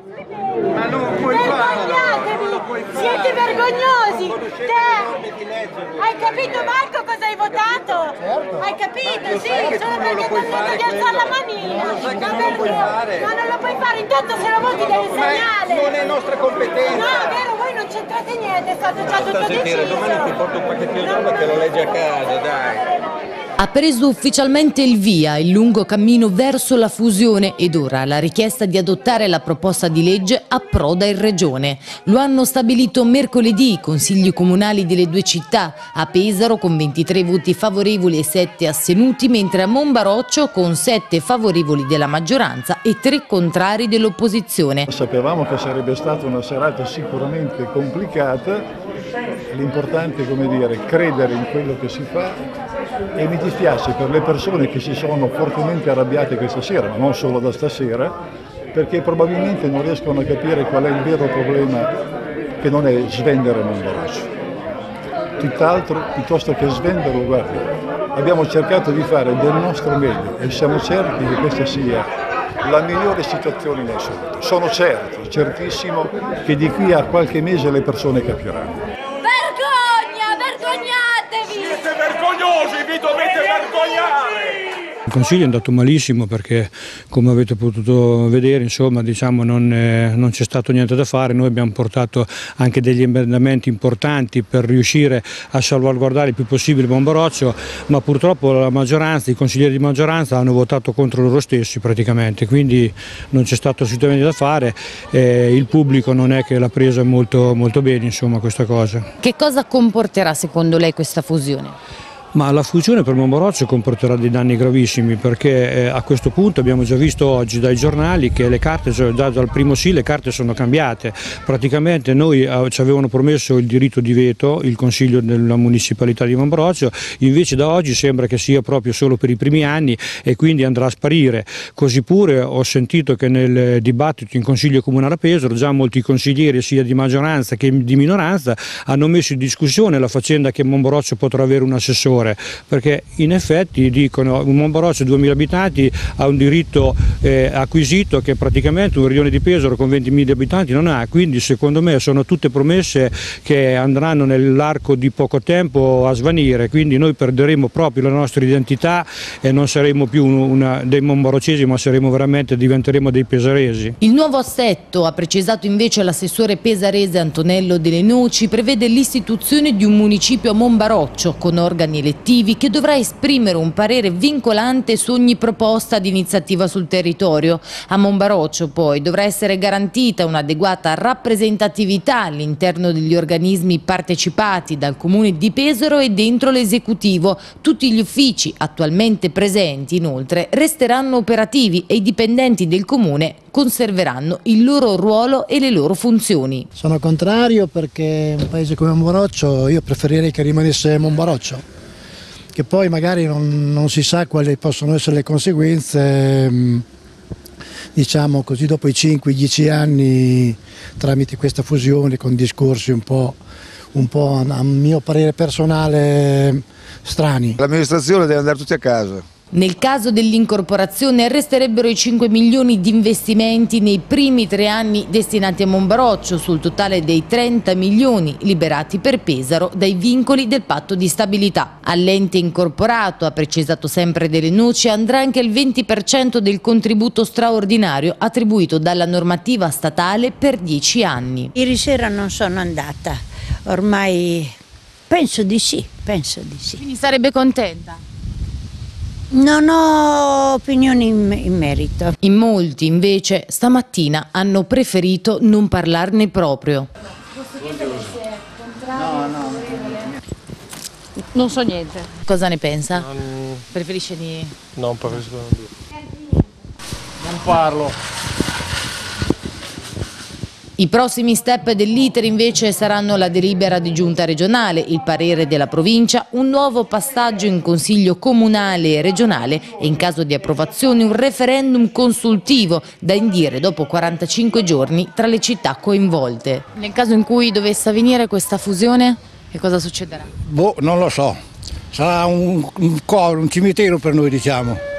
Ma non puoi farlo! Siete vergognosi! Hai capito Marco cosa hai votato? Certo. Hai capito? Sì, solo perché ti ho detto di alzare la manina! Ma non lo puoi fare, intanto se lo voti devi segnare! Non è nostra competenza! No, è vero, voi non c'entrate niente, è stato già tutto deciso! Domani ti porto un pacchettino di roba che lo leggi a casa, dai! Ha preso ufficialmente il via il lungo cammino verso la fusione ed ora la richiesta di adottare la proposta di legge approda in Regione. Lo hanno stabilito mercoledì i consigli comunali delle due città, a Pesaro con 23 voti favorevoli e 7 astenuti, mentre a Monbaroccio con 7 favorevoli della maggioranza e 3 contrari dell'opposizione. Sapevamo che sarebbe stata una serata sicuramente complicata, l'importante è, come dire, credere in quello che si fa. E mi dispiace per le persone che si sono fortemente arrabbiate questa sera, ma non solo da stasera, perché probabilmente non riescono a capire qual è il vero problema, che non è svendere Monbaroccio. Tutt'altro, piuttosto che svenderlo, guardi, abbiamo cercato di fare del nostro meglio e siamo certi che questa sia la migliore situazione in assoluto. Sono certo, certissimo, che di qui a qualche mese le persone capiranno. Siete vergognosi, vi dovete vergognare! Il Consiglio è andato malissimo perché, come avete potuto vedere, insomma, diciamo, non c'è stato niente da fare. Noi abbiamo portato anche degli emendamenti importanti per riuscire a salvaguardare il più possibile Monbaroccio, ma purtroppo la maggioranza, i consiglieri di maggioranza hanno votato contro loro stessi praticamente, quindi non c'è stato assolutamente da fare. Il pubblico non è che l'ha presa molto bene, insomma, questa cosa. Che cosa comporterà secondo lei questa fusione? Ma la fusione per Monbaroccio comporterà dei danni gravissimi perché a questo punto abbiamo già visto oggi dai giornali che le carte, già dal primo sì le carte sono cambiate. Praticamente noi ci avevano promesso il diritto di veto, il Consiglio della Municipalità di Monbaroccio, invece da oggi sembra che sia proprio solo per i primi anni e quindi andrà a sparire. Così pure ho sentito che nel dibattito in Consiglio Comunale a Pesaro già molti consiglieri sia di maggioranza che di minoranza hanno messo in discussione la faccenda che Monbaroccio potrà avere un assessore, perché in effetti dicono un Monbaroccio di 2000 abitanti ha un diritto acquisito che praticamente un rione di Pesaro con 20.000 abitanti non ha, quindi secondo me sono tutte promesse che andranno nell'arco di poco tempo a svanire, quindi noi perderemo proprio la nostra identità e non saremo più dei monbarocesi, ma diventeremo dei pesaresi. Il nuovo assetto, ha precisato invece l'assessore pesarese Antonello Delle Noci, prevede l'istituzione di un municipio a Monbaroccio con organi elettivi che dovrà esprimere un parere vincolante su ogni proposta di iniziativa sul territorio. A Monbaroccio poi dovrà essere garantita un'adeguata rappresentatività all'interno degli organismi partecipati dal Comune di Pesaro e dentro l'esecutivo. Tutti gli uffici attualmente presenti inoltre resteranno operativi e i dipendenti del Comune conserveranno il loro ruolo e le loro funzioni. Sono contrario perché un paese come Monbaroccio io preferirei che rimanesse Monbaroccio, che poi magari non si sa quali possono essere le conseguenze, diciamo così, dopo i 5-10 anni tramite questa fusione con discorsi un po' a mio parere personale strani. L'amministrazione deve andare tutti a casa. Nel caso dell'incorporazione resterebbero i 5 milioni di investimenti nei primi 3 anni destinati a Monbaroccio sul totale dei 30 milioni liberati per Pesaro dai vincoli del patto di stabilità. All'ente incorporato, ha precisato sempre Delle Noci, andrà anche il 20% del contributo straordinario attribuito dalla normativa statale per 10 anni. Ieri sera non sono andata, ormai penso di sì. Quindi sarebbe contenta? Non ho opinioni in merito. In molti invece stamattina hanno preferito non parlarne proprio. Non so niente. Cosa ne pensa? Preferisce di... Non preferisco non dire. Non parlo. I prossimi step dell'iter invece saranno la delibera di giunta regionale, il parere della provincia, un nuovo passaggio in consiglio comunale e regionale e in caso di approvazione un referendum consultivo da indire dopo 45 giorni tra le città coinvolte. Nel caso in cui dovesse avvenire questa fusione, che cosa succederà? Non lo so, sarà un cimitero per noi, diciamo.